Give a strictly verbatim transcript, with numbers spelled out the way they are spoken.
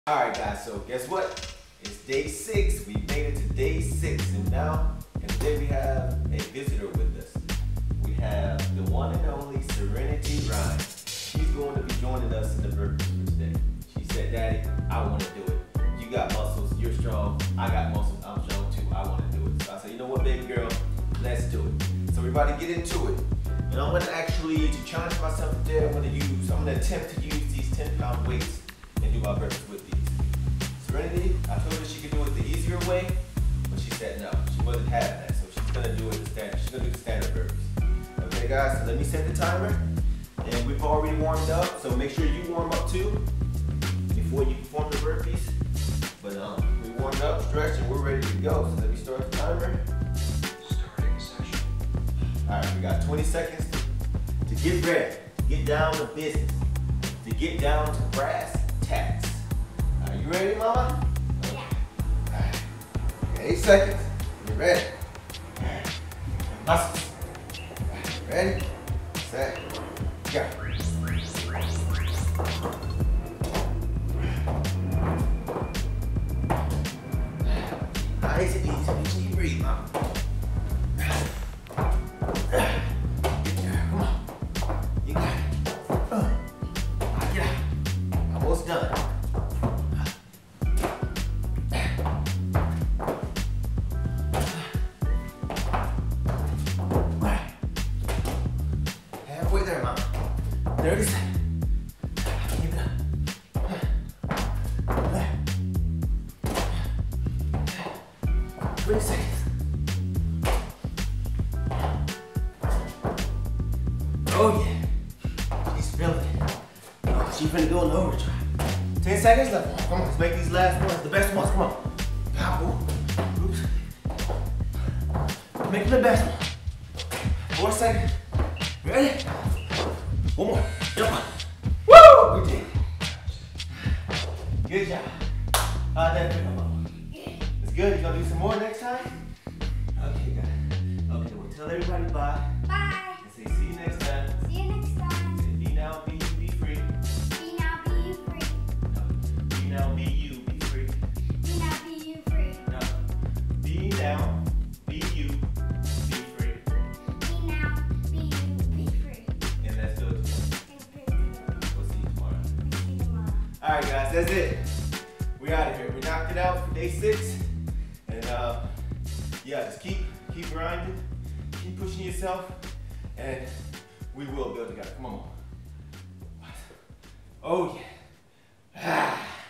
Alright guys, so guess what? It's day six. We made it to day six, and now and today we have a visitor with us. We have the one and only Serenity Rhine. She's going to be joining us in the burpees for today. She said, "Daddy, I want to do it. You got muscles, you're strong. I got muscles, I'm strong too. I want to do it." So I said, "You know what, baby girl? Let's do it." So we're about to get into it. And I'm going to actually, to challenge myself today, I'm going to use, I'm going to attempt to use these ten pound weights and do my burpees with these. Serenity, I told her she could do it the easier way, but she said no. She wasn't having that, so she's gonna do it the standard. She's gonna do the standard burpees. Okay, guys, so let me set the timer. And we've already warmed up, so make sure you warm up too before you perform the burpees. But um, we warmed up, stretched, and we're ready to go. So let me start the timer. Starting session. All right, we got twenty seconds to get ready, to get down to business, to get down to brass tacks. Are you ready, mama? Yeah. All right. Eight seconds. You ready? All right. Muscles. All right. Ready? Set. Go. Nice and easy. Make sure you breathe, mama. Come on. You got it. Uh, get out. Almost done. Halfway there, mama. thirty seconds. Keep it up. twenty seconds. Oh yeah. She's feeling it. Oh, she's finna go in overdrive. ten seconds left. Come on, let's make these last ones the best ones. Come on. Pow. Oops. Make them the best one. Four seconds. Ready? One more. Jump on. Woo! We did it. Good job. How'd that feel, mama? It's good. You gonna do some more next time? Okay, good. Okay, well, tell everybody bye. Bye. And say see you next time. See you next time. Say be now, be you, be free. Be now, be you free. No. Be now, be you, be free. Be now, be you free. No. Be now, be you, be free. Be now, be you, be free. And let's do it together. We'll see you tomorrow. See you tomorrow. Alright guys, that's it. We're out of here. We knocked it out for day six. And uh, yeah, just keep keep grinding, keep pushing yourself, and we will build together. Come on. Oh yeah. Ah.